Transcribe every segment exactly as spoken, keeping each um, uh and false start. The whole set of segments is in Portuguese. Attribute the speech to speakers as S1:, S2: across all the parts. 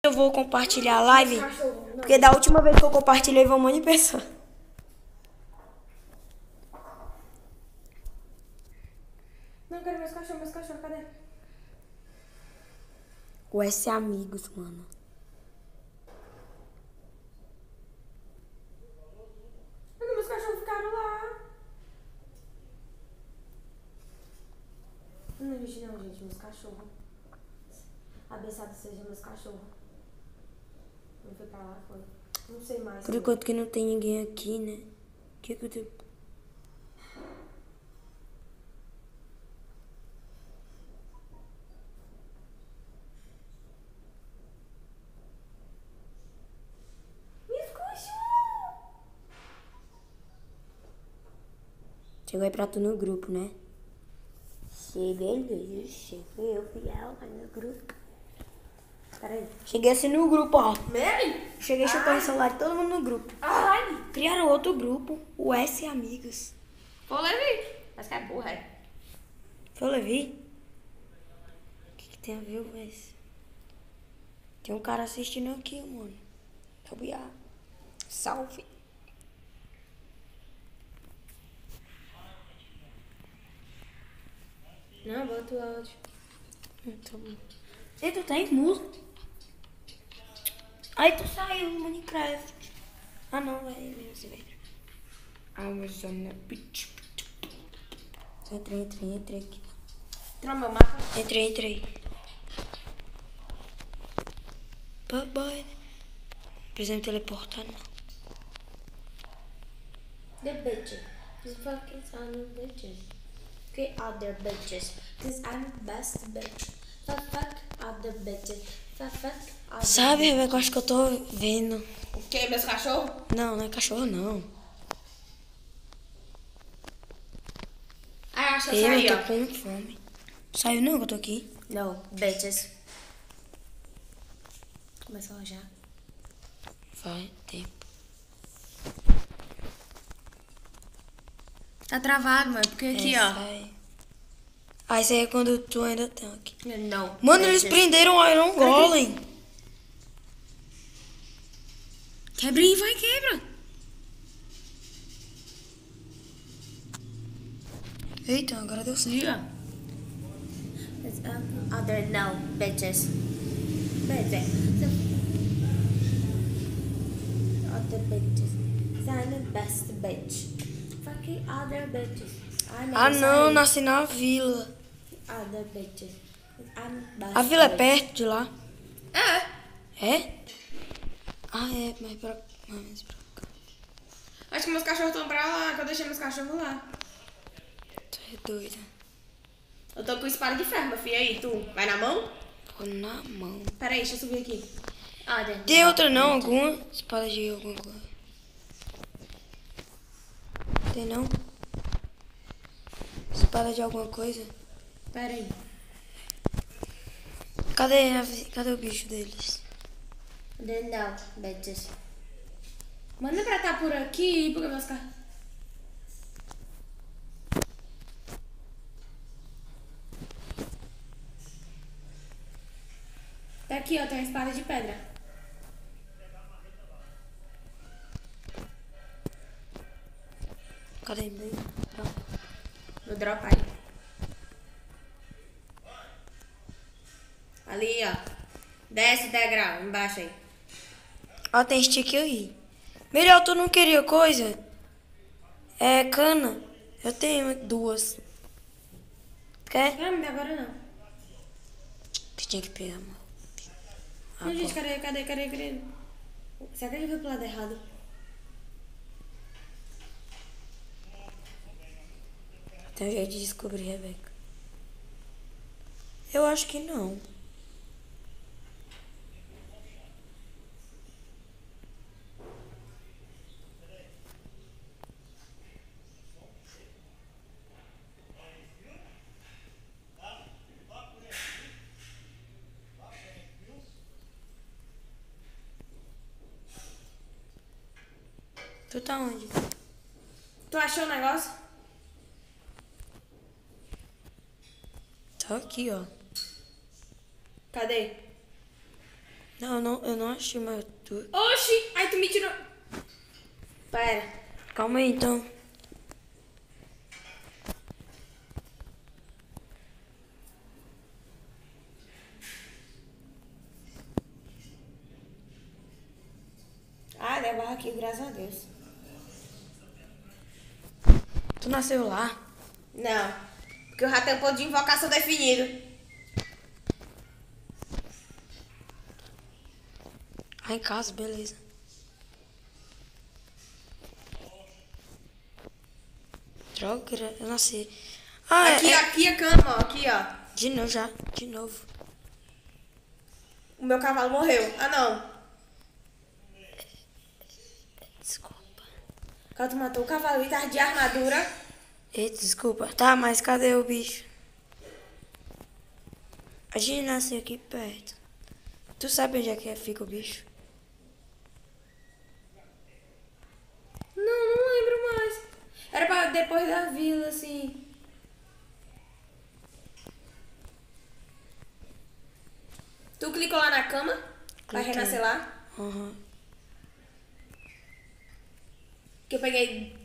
S1: Eu vou compartilhar a live, porque da última vez que eu compartilhei, foi um monte de pessoa.
S2: Não, quero meus cachorros, meus cachorros, cadê?
S1: O S Amigos, mano.
S2: Não, meus cachorros ficaram lá. Não existe não, gente, meus cachorros. Abençoado seja meus cachorros. Não foi pra lá, foi. Não sei mais.
S1: Por enquanto que não tem ninguém aqui, né? O que que eu tenho?
S2: Meus cachorros!
S1: Chegou aí pra tu no grupo, né? Cheguei, cheguei, eu fiel no grupo. Peraí. Cheguei assim no grupo, ó.
S2: Mary?
S1: Cheguei chupando o celular de todo mundo no grupo.
S2: Ai!
S1: Criaram outro grupo, o S Amigos.
S2: Pô, Levi. Mas que é burra, é?
S1: Foi o Levi? O que, que tem a ver com esse? Tem um cara assistindo aqui, mano. Obrigado. Salve.
S2: Não, bota o áudio.
S1: Hum, tá bom. E tu tem música? Aí tu saiu no Minecraft. Ah não, é mesmo esse velho. Amazon Beach. Entrei, entrei, entrei aqui.
S2: Entrou meu mapa.
S1: Entrei, entrei. Papai. Precisa me teleportar, não.
S2: The bitches. This fucking son of bitches. Get other bitches. Cause I'm the best bitch. Fuck, fuck other bitches. Fuck, fuck other
S1: Sabe, Rebeca, eu acho que eu tô vendo.
S2: O que? Meus cachorros?
S1: Não, não é cachorro, não.
S2: Ah, acho que eu
S1: Eu
S2: saí,
S1: tô
S2: ó.
S1: com fome. Saiu não, que eu tô aqui.
S2: Não, bitches. Começou já.
S1: Vai, tempo.
S2: Tá travado, mano. Porque aqui,
S1: É,
S2: ó.
S1: sai. Ah, isso aí é quando tu ainda tá aqui.
S2: Não.
S1: Mano, eles
S2: bitches.
S1: prenderam o Iron Golem.
S2: Quebra aí, vai, quebra.
S1: Eita, agora deu certo.
S2: Diga. Other no, bitches. Bitches. Other bitches. I'm the best bitch. Fucking other bitches. I'm
S1: Ah,
S2: the
S1: não,
S2: best
S1: nasci na vila.
S2: Other bitches. I'm best
S1: A vila é
S2: bitch.
S1: perto de lá?
S2: É.
S1: É? Ah, é, mas pra, mais pra cá.
S2: Acho que meus cachorros estão pra lá, que eu deixei meus cachorros lá.
S1: Tu é doida.
S2: Eu tô com espada de ferro, meu filho. Aí, tu vai na mão?
S1: Ficou na mão.
S2: Pera aí, deixa eu subir aqui. Other.
S1: Tem outra não? Alguma? Espada de alguma coisa. Tem não? Espada de alguma coisa?
S2: Pera aí.
S1: Cadê, a, cadê o bicho deles?
S2: Other no, bitches. Manda pra tá por aqui, porque meus cachorros... Tá aqui, ó, tem uma espada de pedra.
S1: Cadê ele? Pronto.
S2: Vou dropar aí. Ali, ó. Desce degrau, embaixo aí.
S1: Ó, tem stick aí. Melhor, tu não queria coisa? É cana. Eu tenho duas. Quer?
S2: Não, mas agora não.
S1: Tu tinha que pegar, mano.
S2: Não, gente, cadê, cadê, cadê, cadê? Será que ele veio pro lado errado?
S1: Tem um jeito de descobrir, Rebeca. Eu acho que não. Tu tá onde?
S2: Tu achou o negócio?
S1: Tá aqui, ó.
S2: Cadê?
S1: Não, não, eu não achei meu tu.
S2: Oxi! Ai, tu me tirou. Pera.
S1: Calma aí, então.
S2: Ah, deu barra aqui, graças a Deus.
S1: Tu nasceu lá?
S2: Não. Porque eu já tenho ponto de invocação definido.
S1: Ah, em casa, beleza. Droga, eu nasci. Ah,
S2: Aqui,
S1: é, é-
S2: aqui a cama, ó. Aqui, ó.
S1: De novo já, de novo.
S2: O meu cavalo morreu. Ah, não.
S1: Desculpa.
S2: Quando tu matou o cavalo e tava de armadura.
S1: Eita, desculpa. Tá, mas cadê o bicho? A gente nasceu aqui perto. Tu sabe onde é que fica o bicho?
S2: Não, não lembro mais. Era pra depois da vila, assim. Tu clicou lá na cama? Vai
S1: Cliquei.
S2: renascer lá?
S1: Aham.
S2: Que eu peguei.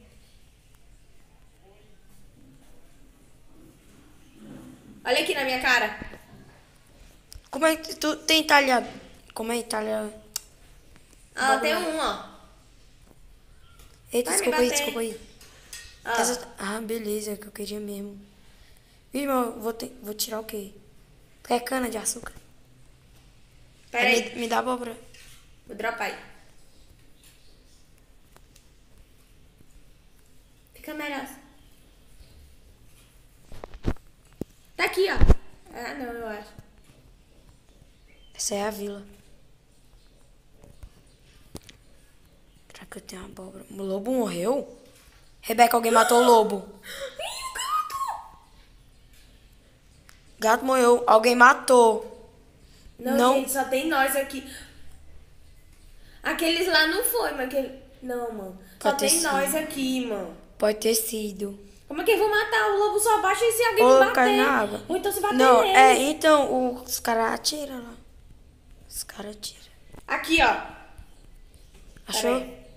S2: Olha aqui na minha cara.
S1: Como é que tu tem talhado? Como é Itália?
S2: Ah,
S1: Bagulho.
S2: tem um, ó.
S1: Eita,
S2: Vai me
S1: desculpa aí,
S2: bater.
S1: desculpa aí.
S2: Ó.
S1: Essa- Ah, beleza, é que eu queria mesmo. Ih, irmão, vou, ter... vou tirar o quê? Tu quer cana de açúcar?
S2: Pera
S1: Aí
S2: aí.
S1: Me, me dá abóbora.
S2: Vou dropar aí. Fica melhor. Tá aqui, ó. Ah, não, eu acho.
S1: Essa é a vila. Será que eu tenho abóbora? O lobo morreu? Rebeca, alguém matou o lobo.
S2: Ih, o gato!
S1: Gato morreu, alguém matou.
S2: Não,
S1: Não.
S2: gente, só tem nós aqui. Aqueles lá não foi, mas aquele... Não, mano. Só
S1: Pode ter
S2: tem
S1: sido.
S2: nós aqui, mano.
S1: Pode ter sido.
S2: Como é que eu vou matar? O lobo só baixa se alguém
S1: O
S2: me
S1: lobo
S2: bater.
S1: cai na água.
S2: Ou então se bater
S1: Não,
S2: nele.
S1: é, então os caras atiram lá. Os caras atiram.
S2: Aqui, ó.
S1: Achou?
S2: Pera aí.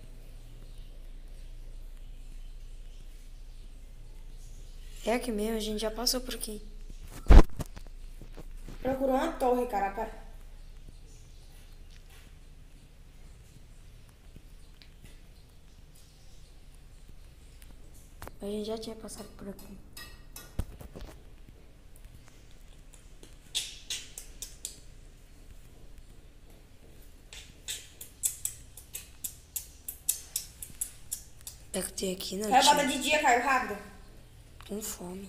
S1: É aqui mesmo, a gente já passou por aqui.
S2: Procurou uma torre, cara. Pera.
S1: A gente já tinha passado por aqui. É que tem aqui, não
S2: Vai, bota
S1: tinha.
S2: de dia, Caio, rápido.
S1: Com fome.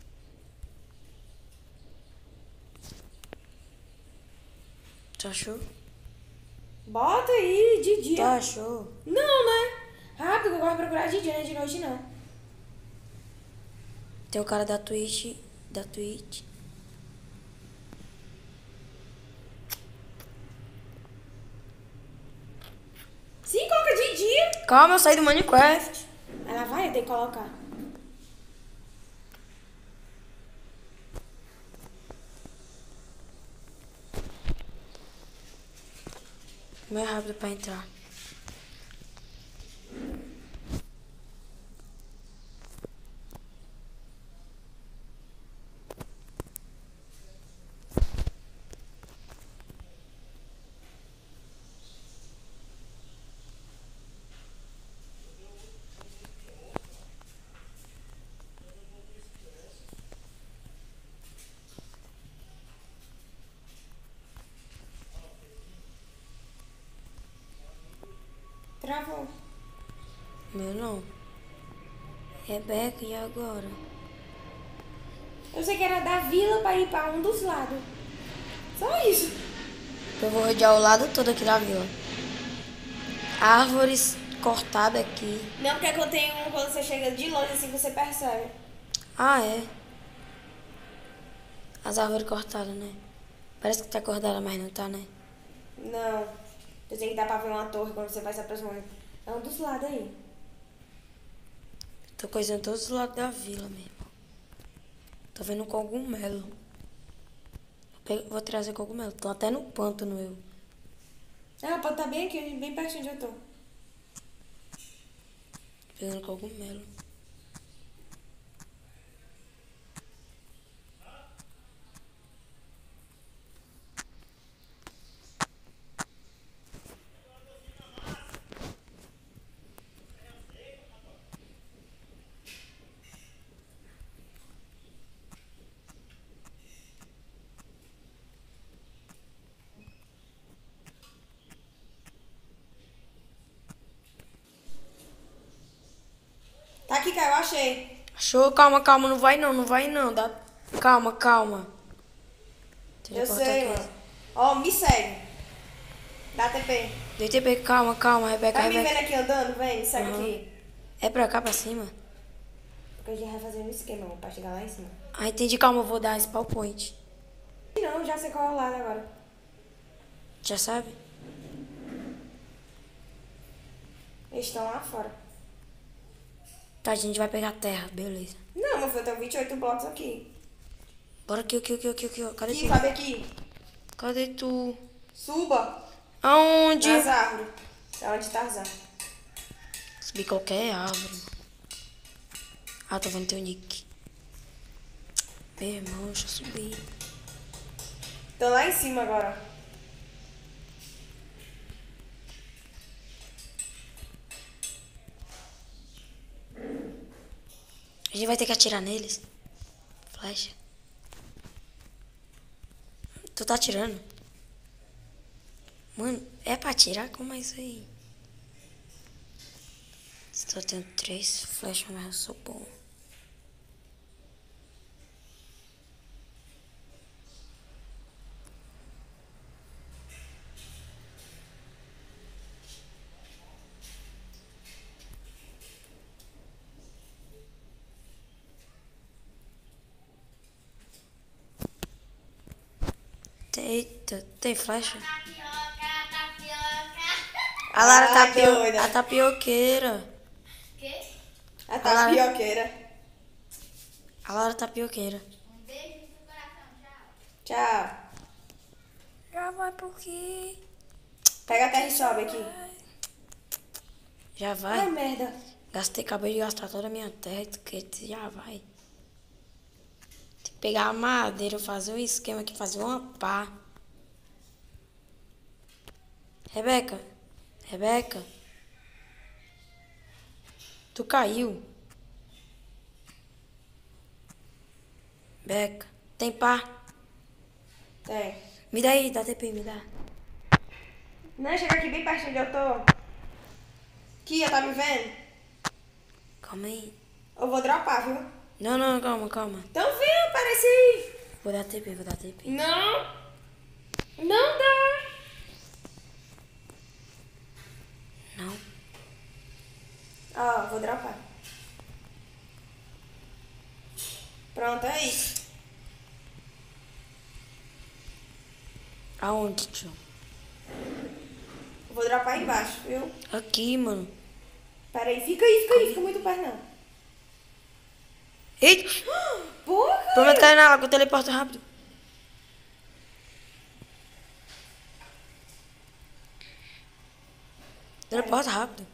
S1: Tu achou?
S2: Bota aí, de
S1: Tu
S2: dia.
S1: achou?
S2: Não, né? Rápido, que eu gosto de procurar de dia, não é de noite, não.
S1: Tem o cara da Twitch. Da Twitch.
S2: Sim, coloca de dia.
S1: Calma, eu saí do Minecraft.
S2: Ela vai, eu tenho que colocar.
S1: Mais rápido pra entrar.
S2: Travou.
S1: Meu não. Rebeca, e agora?
S2: Eu sei que era da vila pra ir pra um dos lados. Só isso.
S1: Eu vou rodear o lado todo aqui da vila. Árvores cortadas aqui.
S2: Não, porque quando tem um, quando você chega de longe, assim, você percebe.
S1: Ah, é. As árvores cortadas, né? Parece que tá cortada, mas não tá, né?
S2: Não. Você tem que dar pra ver uma torre quando você vai se aproximando. É um dos lados aí.
S1: Tô coisando todos os lados da vila mesmo. Tô vendo um cogumelo. Vou pe- Vou trazer cogumelo. Tô até no pântano eu. Não, pode estar bem aqui, bem pertinho de onde eu tô.
S3: Pegando cogumelo.
S1: Tá aqui, Caio, eu achei.
S3: Achou? Calma, calma, não vai não, não vai não. Dá... Calma, calma.
S1: Eu sei, mano. Ó, me segue. Dá T P.
S3: Dei T P, calma, calma, Rebeca,
S1: Tá me
S3: Rebeca.
S1: vendo aqui andando? Vem, me segue
S3: Uhum.
S1: aqui.
S3: É pra cá, pra cima?
S1: Porque a gente vai fazer um esquema, mano, pra chegar lá em cima.
S3: Ah, entendi, calma, eu vou dar spawn point.
S1: Não, já sei qual é o lado agora.
S3: Já sabe?
S1: Eles estão lá fora.
S3: Tá, a gente vai pegar terra, beleza.
S1: Não, meu filho, eu tenho vinte e oito blocos aqui.
S3: Bora aqui, aqui, aqui, aqui, aqui. Cadê
S1: Aqui,
S3: tu?
S1: sabe aqui?
S3: Cadê tu?
S1: Suba.
S3: Aonde?
S1: Nas árvores. É onde Tarzan.
S3: Subir qualquer árvore. Ah, tô vendo teu nick. Meu irmão, deixa eu subir.
S1: Tô lá em cima agora.
S3: A gente vai ter que atirar neles. Flecha. Tu tá atirando? Mano, é pra atirar? Como é isso aí? Só tenho três flechas, mas eu sou bom. Eita, tem flecha?
S2: Tapioca, tapioca.
S3: A Lara
S1: Ai,
S3: tapio...
S1: doida.
S3: a tapioqueira.
S2: Quê?
S1: A
S3: Olha lá.
S1: tapioqueira.
S3: A Lara tapioqueira.
S2: Um beijo no seu coração, tchau.
S1: Tchau.
S3: Já vai por quê?
S1: Pega a terra e sobe aqui.
S3: Já
S1: Ai,
S3: vai.
S1: merda.
S3: Gastei, acabei de gastar toda a minha terra, que já vai. Tem que pegar a madeira, fazer um esquema aqui, fazer uma pá. Rebeca, Rebeca. Tu caiu. Rebeca, tem pá?
S1: Tem.
S3: Me dá aí, dá T P, me dá.
S1: Não, chega aqui bem pertinho onde eu tô. Kia, tá me vendo?
S3: Calma aí.
S1: Eu vou dropar, viu?
S3: Não, não, calma, calma.
S1: Então vem, aparece aí.
S3: Vou dar T P, vou dar T P.
S1: Não. Não dá.
S3: Não.
S1: Ó, vou dropar. Pronto, é isso.
S3: Aonde, tio?
S1: Vou dropar aí embaixo, viu?
S3: Aqui, mano.
S1: Pera aí, fica aí, fica aí, fica muito perto não.
S3: Eita!
S1: Porra!
S3: Prometo cair na água, que eu teleporto rápido. Teleporta rápido.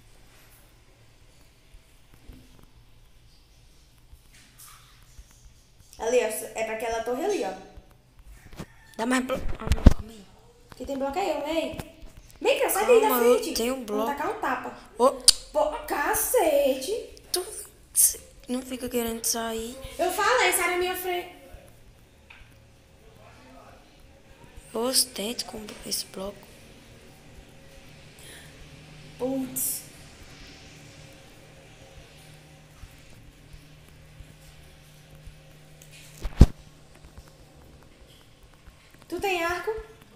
S1: Ali, ó, é pra aquela torre ali, ó.
S3: Dá mais blo... Ah, não, calma aí.
S1: Que tem bloqueio, vem. Vem cá, sai daí da
S3: Calma, eu
S1: frente.
S3: tenho um bloco.
S1: Vou tacar um tapa.
S3: Ô,
S1: Pô, cacete.
S3: tu não fica querendo sair.
S1: Eu falei, sai da minha frente.
S3: Eu ostento com esse bloco.
S1: Putz. Tu tem arco?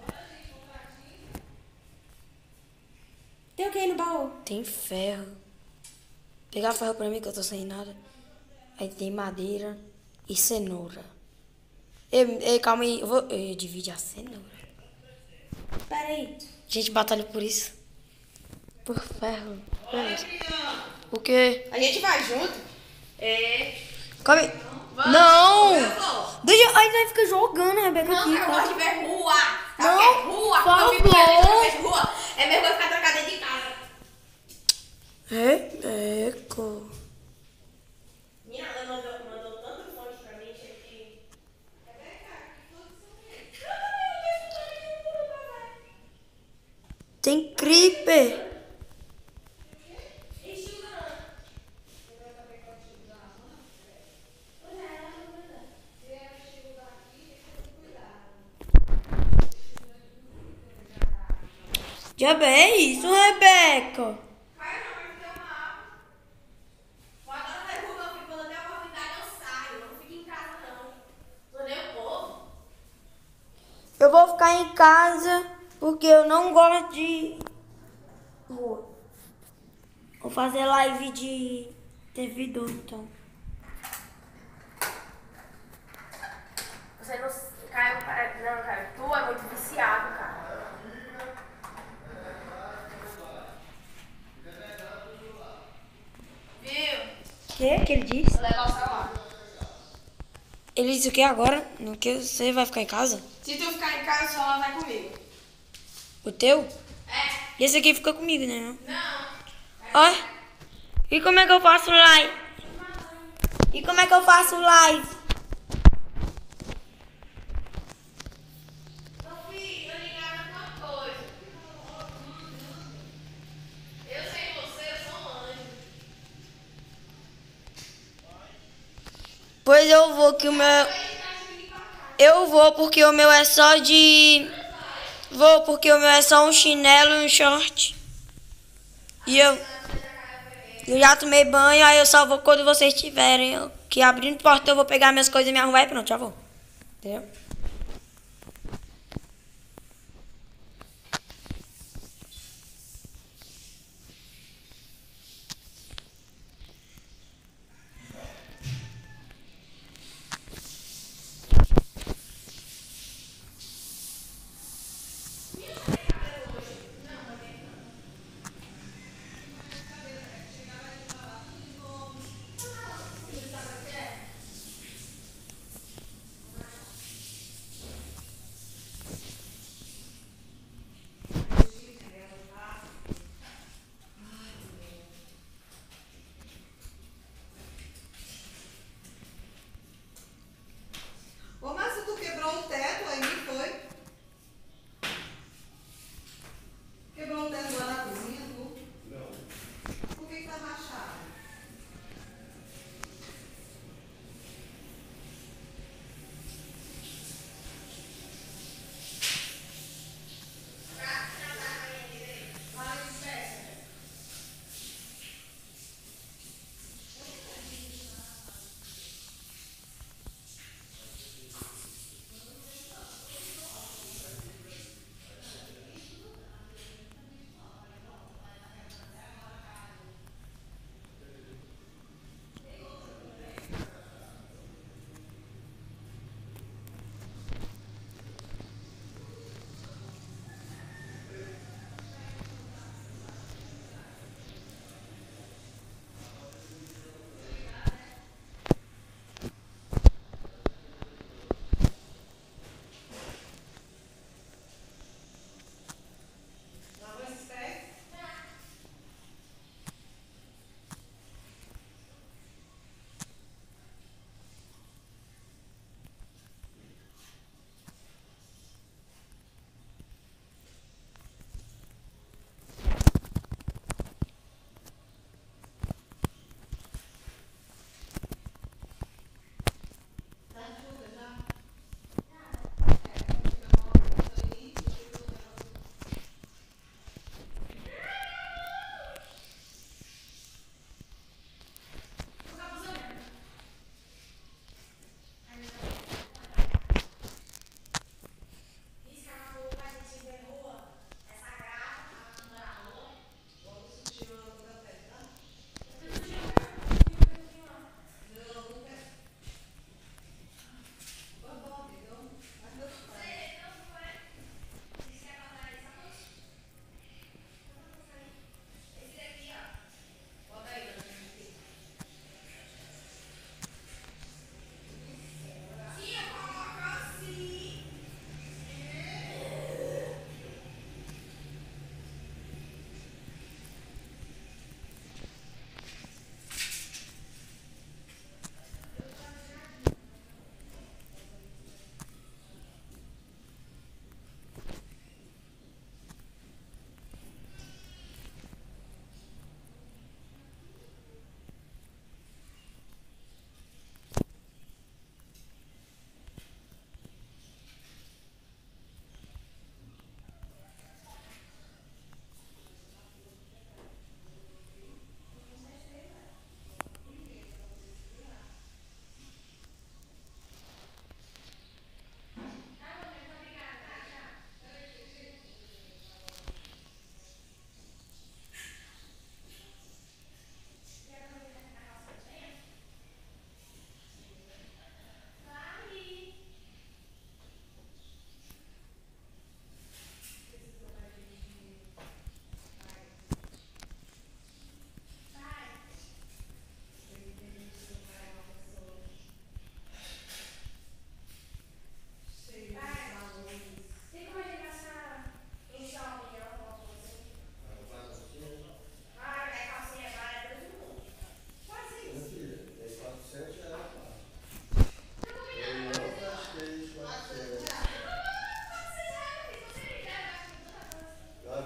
S1: Tem o que aí no baú?
S3: Tem ferro. Pegar ferro pra mim que eu tô sem nada. Aí tem madeira e cenoura. Ei, ei, calma aí. Eu vou eu dividir a cenoura.
S1: Pera aí.
S3: Gente, batalha por isso. Por ferro. Beleza. O quê?
S1: A gente vai junto? É.
S3: Calma aí. Não! Deixa, aí vai ficar jogando, Rebeca, aqui,
S1: Eu
S3: cara.
S1: gosto de ver rua.
S3: Não,
S1: Eu quero rua.
S3: por
S1: Eu fico querendo
S3: favor.
S1: ver rua.
S3: Tem creeper. Já bem isso, Rebeca. Eu vou ficar em casa porque eu não gosto de... Vou, vou fazer live de servidor, então.
S1: Você não... Caio, não, Caio, tu é muito viciado, cara. Viu?
S3: O que que ele disse?
S1: Vou levar o celular.
S3: Ele disse o que agora? No que você vai ficar em casa?
S1: Se tu ficar em casa, o celular vai comigo.
S3: O teu?
S1: É.
S3: E esse aqui fica comigo, né? Não?
S1: Não.
S3: Ó. E como é que eu faço live? E como é que eu faço live?
S1: Ô filho, eu ligava uma coisa. Eu sei você, eu sou um anjo.
S3: Pois eu vou que o meu... Eu vou porque o meu é só de... Vou porque o meu é só um chinelo e um short. E eu... Eu já tomei banho, aí eu só vou quando vocês estiverem. Eu, que abrindo porta eu vou pegar minhas coisas e me arrumar e pronto, já vou. Entendeu?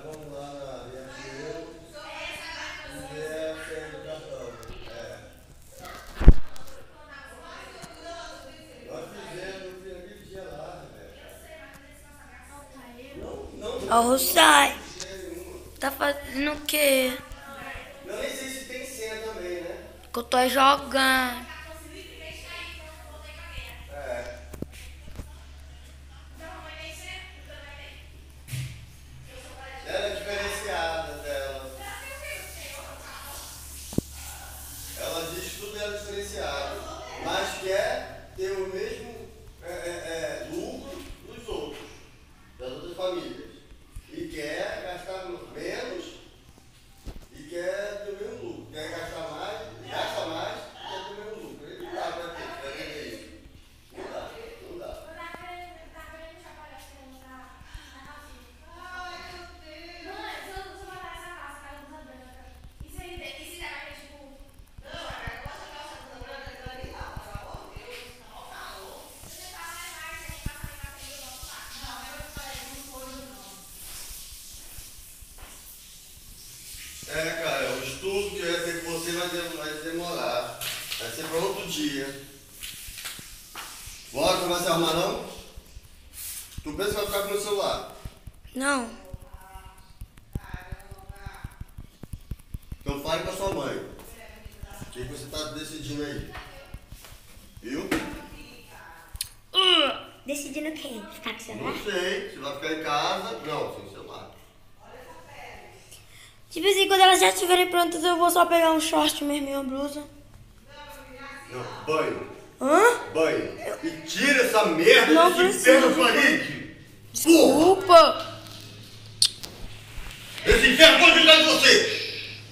S4: vamos lá na Riachuelo e ver a senha do cartão. É. Nós fizemos, eu fiz aquele dia lá, velho. Não, não.
S1: Ó, o Sai. Tá fazendo o quê?
S4: Eu nem sei se tem senha também, né?
S1: Que eu tô jogando.
S4: É. Ela é diferenciada dela. Ela diz que tudo é diferenciado, mas quer ter o mesmo é, é, é, lucro dos outros, das outras famílias. E quer gastar menos e quer ter o mesmo lucro. Quer gastar mais, gasta mais e quer ter o mesmo lucro. Ele não dá pra ter, pra ter isso. Não dá, não dá. É, cara, o estudo que eu ia ter com você vai dem- vai demorar. Vai ser para outro dia. Bora, tu vai se arrumar não? Tu pensa que vai ficar com o meu celular?
S1: Não.
S4: Então fale com a sua mãe. O que que você tá decidindo aí? Viu?
S1: Uh, decidindo quem? Ficar com o celular?
S4: Não sei. Você vai ficar em casa? Não, sem celular.
S1: Tipo assim, quando elas já estiverem prontas, eu vou só pegar um short mesmo e uma blusa.
S4: Não, banho.
S1: Hã?
S4: Banho. E tira essa merda
S1: Não
S4: desse inferno
S1: precisa.
S4: da parede.
S1: Desculpa.
S4: Esse inferno pode ficar de você.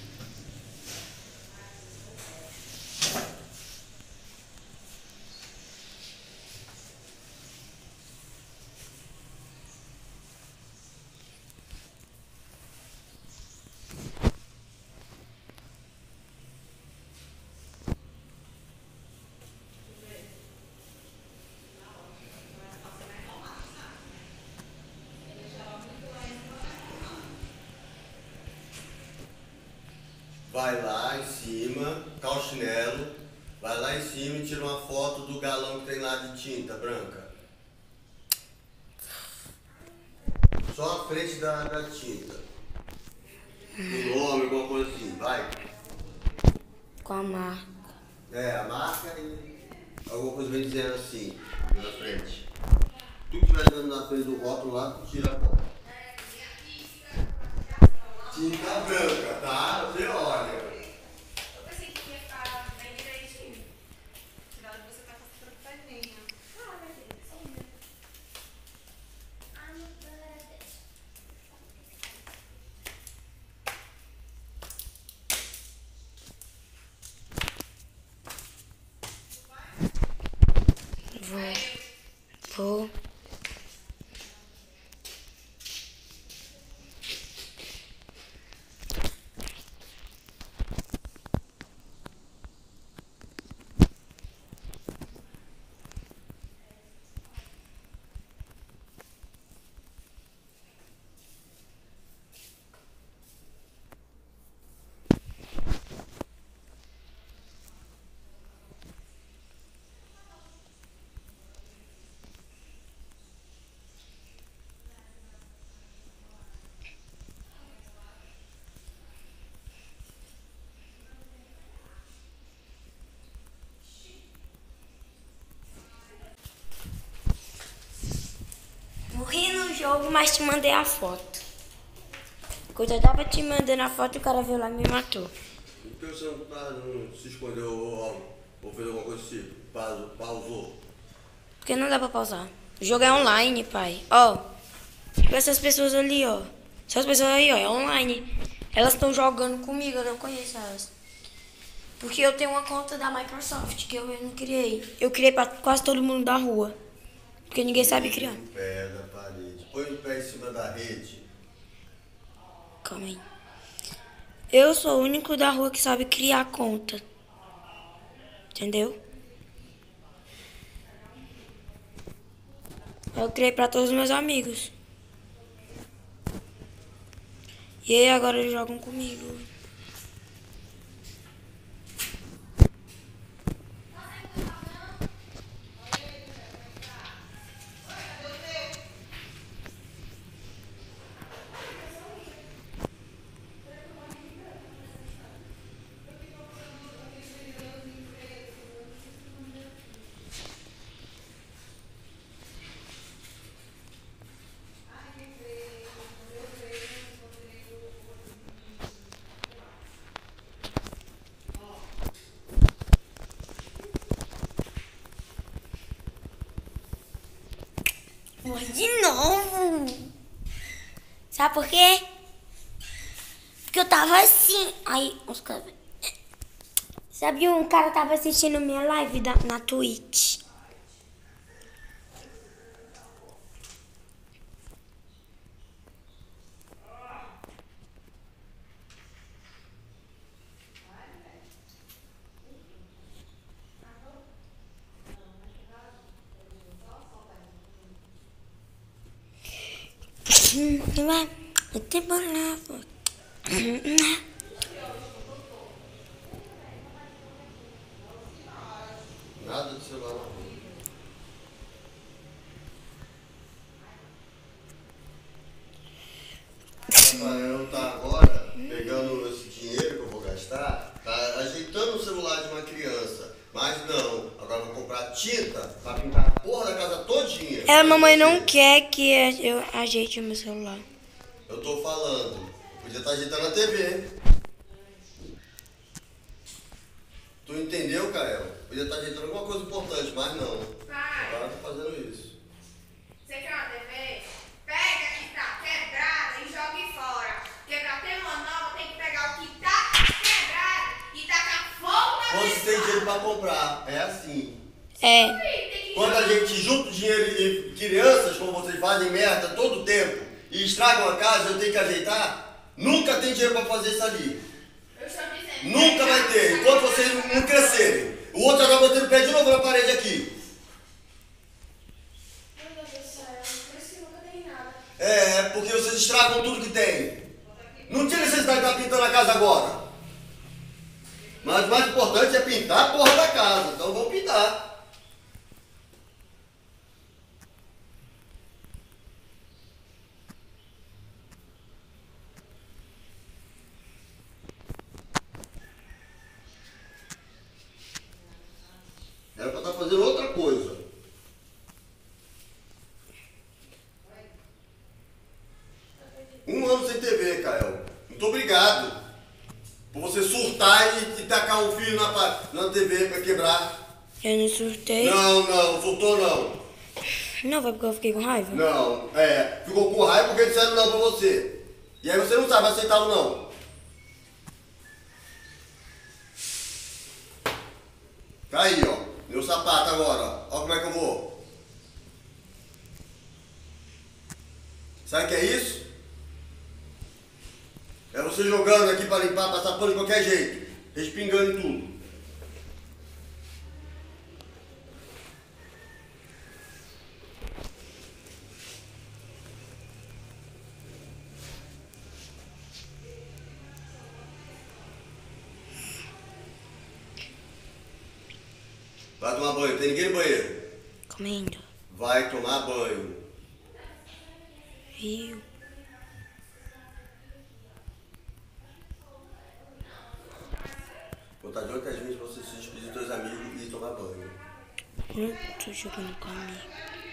S4: Vai lá em cima, tá o chinelo, vai lá em cima e tira uma foto do galão que tem lá de tinta branca. Só a frente da, da tinta. O nome, alguma coisa assim, vai.
S1: Com a marca.
S4: É, a marca e alguma coisa bem dizendo assim, na frente. Tu que estiver dando na frente do rótulo lá, tu tira a foto. Tinta branca, tá? Você olha.
S5: Eu pensei que ia ficar bem direitinho. Cuidado que você tá com essa preocupadinha. Ah, minha filha, só um minuto.
S1: Vou. Vou. Morri no jogo, mas te mandei a foto. Quando eu tava te mandando a foto, o cara veio lá e me matou.
S4: Por que você não, tá, não se escondeu ou, ou fez alguma coisa assim? Pausou? pausou?
S1: Porque não dá pra pausar. O jogo é online, pai. Ó, tipo essas pessoas ali, ó. Essas pessoas aí, ó, é online. Elas estão jogando comigo, eu não conheço elas. Porque eu tenho uma conta da Microsoft que eu não criei. Eu criei pra quase todo mundo da rua. Porque ninguém sabe criar.
S4: O pé da parede. Põe o pé em cima da rede.
S1: Calma aí. Eu sou o único da rua que sabe criar conta. Entendeu? Eu criei pra todos os meus amigos.
S3: E aí agora eles jogam comigo. Foi de novo. Sabe por quê? Porque eu tava assim. Aí, os caras... Sabe, um cara tava assistindo minha live da, na Twitch.
S4: Nada do celular não. Rafael tá agora pegando esse dinheiro que eu vou gastar, tá ajeitando o celular de uma criança. Mas não, agora eu vou comprar tinta pra pintar a porra da casa todinha.
S3: É, a mamãe não quer que eu ajeite o meu celular.
S4: Eu tô falando, podia estar ajeitando a T V. Tu entendeu, Kael? Podia estar ajeitando alguma coisa importante, mas não.
S5: Pai,
S4: Agora eu tô fazendo isso.
S5: você quer uma T V? Pega a que tá quebrada e jogue fora. Porque pra ter uma nova tem que pegar o que tá quebrado e tacar fogo na
S4: Quando você tem
S5: pessoa.
S4: dinheiro pra comprar, é assim.
S3: É.
S5: Tem que
S4: Quando a gente junta o dinheiro e crianças, como vocês fazem merda todo tempo, e estragam a casa, eu tenho que ajeitar, nunca tem dinheiro pra fazer isso ali.
S5: Eu estou dizendo.
S4: Nunca vai ter, enquanto vocês não não crescerem. O outro já vai bater o pé de novo na parede aqui.
S5: Meu Deus do céu, por isso que nunca tem nada.
S4: É, porque vocês estragam tudo que tem. Não tinha necessidade de estar pintando a casa agora. Mas o mais importante é pintar a porra da casa. Então vamos pintar. Era pra estar fazendo outra coisa. Um ano sem T V, Kael. Muito obrigado por você surtar e, e tacar um fio na, pa- na T V pra quebrar.
S3: Eu não surtei.
S4: Não, não, surtou não.
S3: Não, foi porque eu fiquei com raiva.
S4: Não, é, ficou com raiva porque disseram não pra você. E aí você não sabe aceitar ou não. Tá aí, ó. Meu sapato agora, ó. Ó como é que eu vou. Sabe o que é isso? É você jogando aqui pra limpar, passar pano de qualquer jeito. Respingando em tudo. Vai tomar banho, tem ninguém no banheiro.
S3: Comendo.
S4: Vai tomar banho.
S3: Viu?
S4: Botar de oito às vezes pra você se despedir dos teus amigos e tomar banho.
S3: Não tô jogando com a minha.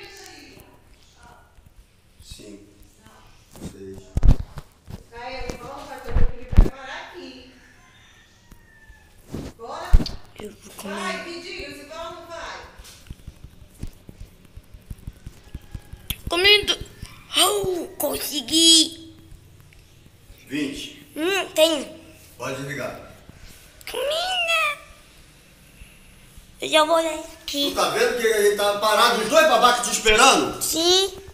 S4: Cinco. Seis.
S5: Caio, volta, que eu vou pedir pra parar aqui. Bora?
S3: Eu vou comer.
S5: Vai, pediu, se vai ou não vai?
S3: Comendo. Oh, consegui.
S4: Vinte.
S3: Hum, tem.
S4: Pode desligar.
S3: Comida. Eu já vou olhar
S4: Tu
S3: aqui.
S4: tá vendo que a gente tá parado, os dois babacas te esperando?
S3: Sim.